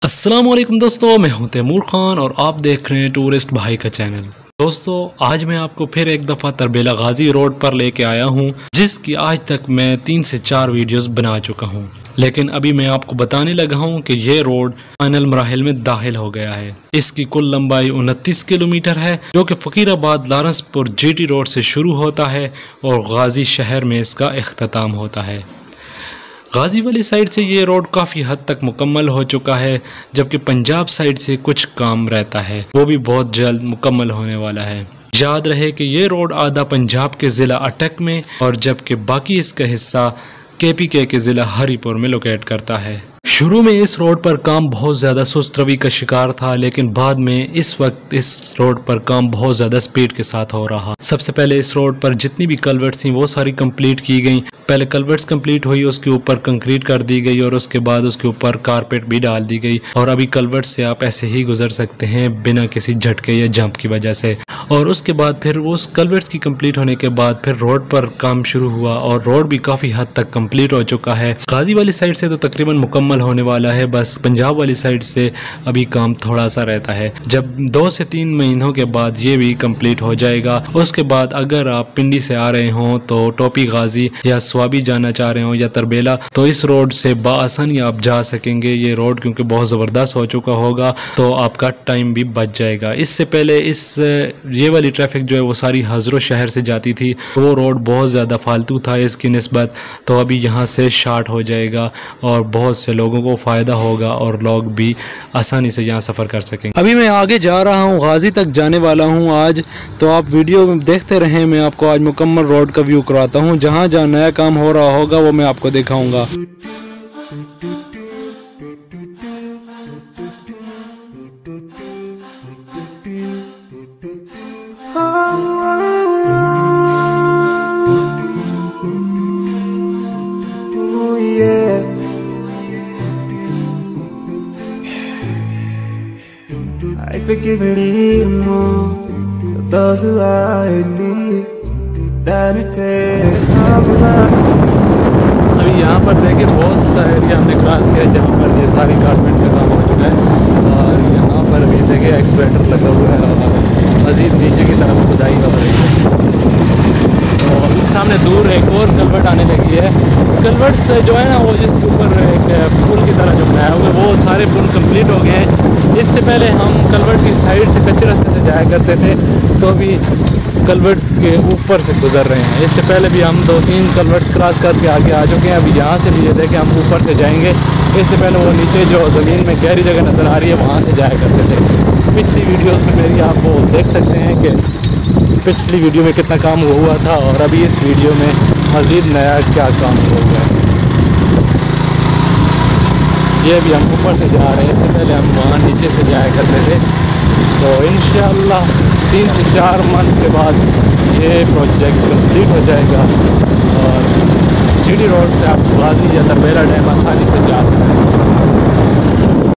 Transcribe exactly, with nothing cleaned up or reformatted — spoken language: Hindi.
अस्सलामुअलैकुम दोस्तों, मैं हूं तैमूर खान और आप देख रहे हैं टूरिस्ट भाई का चैनल। दोस्तों, आज मैं आपको फिर एक दफ़ा तरबेला गाजी रोड पर लेके आया हूं, जिसकी आज तक मैं तीन से चार वीडियोस बना चुका हूं। लेकिन अभी मैं आपको बताने लगा हूं कि ये रोड फाइनल मराहिल में दाखिल हो गया है। इसकी कुल लंबाई उनतीस किलोमीटर है, जो कि फ़कीराबाद लारंसपुर जीटी रोड से शुरू होता है और गाजी शहर में इसका इख्तिताम होता है। गाजी वाली साइड से ये रोड काफ़ी हद तक मुकम्मल हो चुका है, जबकि पंजाब साइड से कुछ काम रहता है, वो भी बहुत जल्द मुकम्मल होने वाला है। याद रहे कि ये रोड आधा पंजाब के ज़िला अटक में और जबकि बाकी इसका हिस्सा के पी के के ज़िला हरिपुर में लोकेट करता है। शुरू में इस रोड पर काम बहुत ज़्यादा सुस्त रवि का शिकार था, लेकिन बाद में इस वक्त इस रोड पर काम बहुत ज़्यादा स्पीड के साथ हो रहा। सबसे पहले इस रोड पर जितनी भी कल्वर्ट्स थी वो सारी कंप्लीट की गई। पहले कल्वर्ट्स कंप्लीट हुई, उसके ऊपर कंक्रीट कर दी गई और उसके बाद उसके ऊपर कारपेट भी डाल दी गई। और अभी कल्वर्ट से आप ऐसे ही गुजर सकते हैं बिना किसी झटके या जंप की वजह से। और उसके बाद फिर उस कल्वर्ट्स की कंप्लीट होने के बाद फिर रोड पर काम शुरू हुआ और रोड भी काफ़ी हद तक कंप्लीट हो चुका है। गाजी वाली साइड से तो तकरीबन मुकम्मल होने वाला है, बस पंजाब वाली साइड से अभी काम थोड़ा सा रहता है। जब दो से तीन महीनों के बाद ये भी कंप्लीट हो जाएगा। उसके बाद अगर आप पिंडी से आ रहे हों तो टोपी गाजी या स्वाबी जाना चाह रहे हो या तरबेला, तो इस रोड से बाआसानी आप जा सकेंगे। ये रोड क्योंकि बहुत ज़बरदस्त हो चुका होगा तो आपका टाइम भी बच जाएगा। इससे पहले इस ये वाली ट्रैफिक जो है वो सारी हज़रो शहर से जाती थी, तो वो रोड बहुत ज़्यादा फालतू था इसकी निस्बत। तो अभी यहाँ से शार्ट हो जाएगा और बहुत से लोगों को फ़ायदा होगा और लोग भी आसानी से यहाँ सफ़र कर सकेंगे। अभी मैं आगे जा रहा हूँ, गाजी तक जाने वाला हूँ आज, तो आप वीडियो में देखते रहें। मैं आपको आज मुकम्मल रोड का व्यू कराता हूँ। जहाँ जहाँ नया काम हो रहा होगा वो मैं आपको दिखाऊंगा। I forgive and leave more for those who I need that it takes. अभी यहाँ पर देखिए बहुत सा एरिया हमने क्रॉस किया जहाँ पर ये सारी कारपेट का काम हो चुका है और यहाँ पर भी देखिए एक्सपेक्टर लगा हुआ है और मज़ीद नीचे की तरफ खुदाई हो रही है। तो अभी सामने दूर एक और कलवर्ट आने लगी है। कलवर्ट्स जो है ना वो जिसके ऊपर एक पुल की तरह जो बनाया हुआ है वो सारे पुल कंप्लीट हो गए हैं। इससे पहले हम कलवर्ट की साइड से कच्चे रास्ते से जाया करते थे, तो अभी कलवर्ट्स के ऊपर से गुजर रहे हैं। इससे पहले भी हम दो तीन कलवर्ट्स क्रॉस करके आगे आ चुके हैं। अभी यहाँ से भी ये देखें हम ऊपर से जाएंगे। इससे पहले वो नीचे जो ज़मीन में गहरी जगह नज़र आ रही है वहाँ से जाया करते थे। पिछली वीडियोस में मेरी आप वो देख सकते हैं कि पिछली वीडियो में कितना काम हुआ था और अभी इस वीडियो में मज़ीद नया क्या काम हुआ है। ये भी हम ऊपर से जा रहे हैं, इससे पहले हम वहाँ नीचे से जाया करते थे। तो इंशाअल्लाह तीन से चार मंथ के बाद ये प्रोजेक्ट कंप्लीट हो जाएगा और जीटी रोड से आप गाजी या तरबेला डैम आसानी से जा सकते हैं।